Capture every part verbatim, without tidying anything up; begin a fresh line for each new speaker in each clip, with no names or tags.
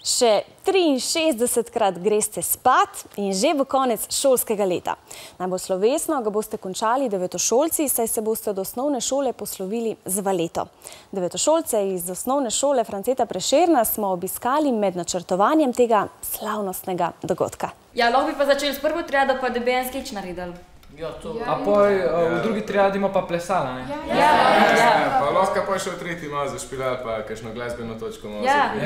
Še triinšestdesetkrat greste spat in že bo konec šolskega leta. Najbolj slovesno ga boste končali devetošolci, saj se boste od osnovne šole poslovili z valeto. Devetošolce iz osnovne šole Franceta Prešerna smo obiskali med načrtovanjem tega slavnostnega dogodka.
Ja, lahko bi pa začeli s prvo triado, pa da bi en skeč naredili.
Ja, to. A poj v drugi triadi ima pa plesala, ne?
Ja, ja.
Pa lahko pa še v tretji malo zašpilali, pa kakšno glasbeno točko malo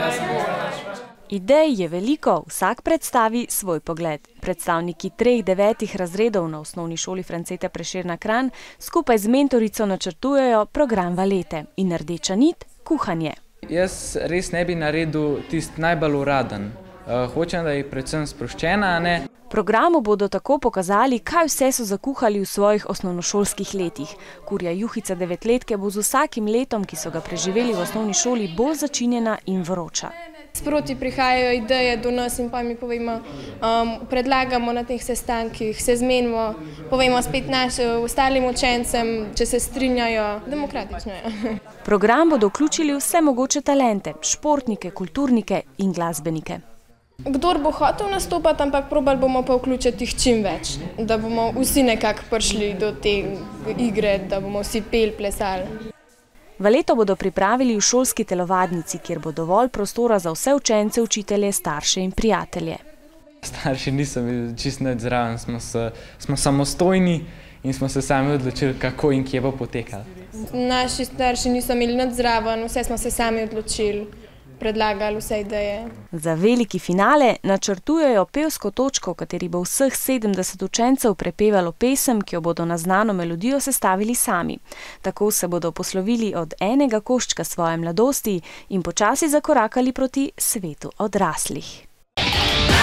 Ja.
Idej je veliko, vsak predstavi svoj pogled. Predstavniki treh devetih razredov na osnovni šoli Franceta Prešerna Kranj skupaj z mentorico načrtujejo program valete in rdeča nit – kuhanje.
Jaz res ne bi naredil tisti najbolj uraden. Hočem, da je predvsem sproščena, ne?
V programu bodo tako pokazali, kaj vse so zakuhali v svojih osnovnošolskih letih. Kurja juhica devetletke bo z vsakim letom, ki so ga preživeli v osnovni šoli, bolj začinjena in vroča.
Sproti prihajajo ideje do nas in pa mi povemo, um, predlagamo na teh sestankih, se zmenimo, povemo spet našim ostalim učencem, če se strinjajo, demokratično je.
Program bodo vključili vse mogoče talente, športnike, kulturnike in glasbenike.
Kdor bo hotel nastopati, ampak probali bomo pa vključiti jih čim več, da bomo vsi nekako prišli do te igre, da bomo vsi peli, plesali.
Valeto bodo pripravili v šolski telovadnici, kjer bo dovolj prostora za vse učence, učitelje, starše in prijatelje.
Starši niso bili čisto nič zraven, smo, smo samostojni in smo se sami odločili, kako in kje bo potekalo.
Naši starši niso imeli nič zraven, vse smo se sami odločili. Predlagali vse ideje.
Za veliki finale načrtujejo pevsko točko, v kateri bo vseh sedemdeset učencev prepevalo pesem, ki jo bodo na znano melodijo sestavili sami. Tako se bodo poslovili od enega koščka svoje mladosti in počasi zakorakali proti svetu odraslih.